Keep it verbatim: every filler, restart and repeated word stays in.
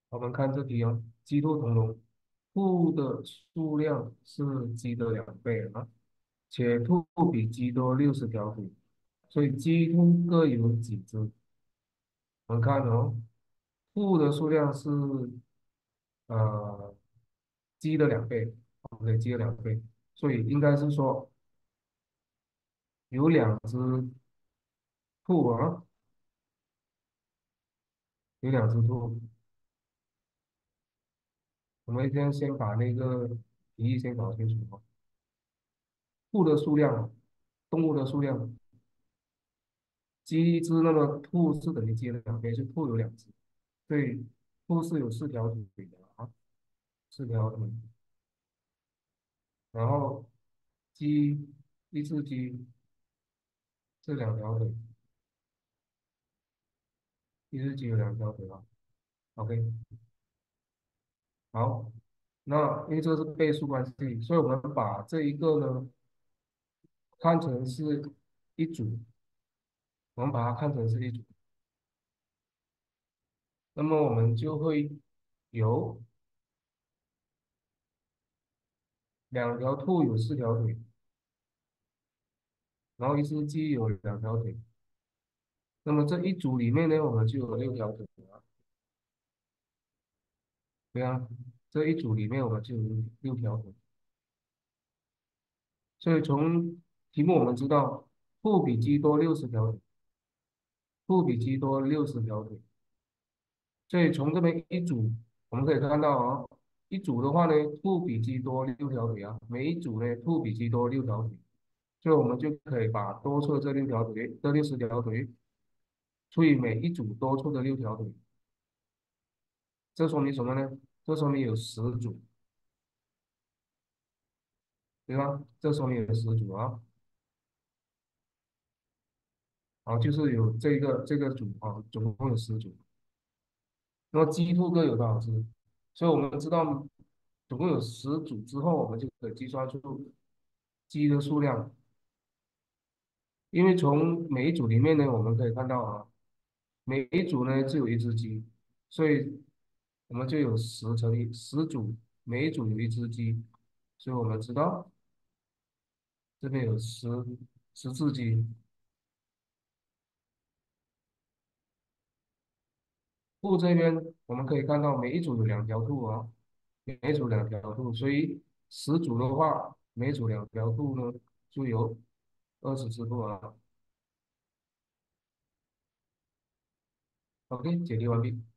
我们看这题哦，鸡兔同笼，兔的数量是鸡的两倍啊，且兔比鸡多六十条腿，所以鸡兔各有几只？我们看哦，兔的数量是呃鸡的两倍，OK，鸡的两倍，所以应该是说有两只兔啊，有两只兔。我们先先把那个题意先搞清楚哦，兔的数量，动物的数量。鸡一只，那么兔是等于鸡的两倍，就兔有两只，所以兔是有四条腿的啊，四条腿。然后鸡一只鸡是两条腿，一只鸡有两条腿啊。OK，好，那因为这是倍数关系，所以我们把这一个呢看成是一组，我们把它看成是一组，那么我们就会有两条兔有四条腿，然后一只鸡有两条腿。那么这一组里面呢，我们就有六条腿了，对啊，这一组里面我们就有六条腿，所以从题目我们知道，兔比鸡多六十条腿，兔比鸡多六十条腿，所以从这边一组我们可以看到啊，一组的话呢，兔比鸡多六条腿啊，每一组呢，兔比鸡多六条腿，所以我们就可以把多出的这六条腿，这六十条腿除以每一组多出的六条腿，这说明什么呢？这说明有十组，对吧？这说明有十组啊。啊，就是有这个这个组啊，总共有十组。那么鸡兔各有多少只？所以我们知道总共有十组之后，我们就可以计算出鸡的数量。因为从每一组里面呢，我们可以看到啊，每一组呢只有一只鸡，所以我们就有十乘以十组，每一组有一只鸡，所以我们知道这边有十十只鸡。兔这边我们可以看到每一组有两条兔啊，每一组两条兔，所以十组的话，每组两条兔呢，就有二十只兔啊。OK，解题完毕。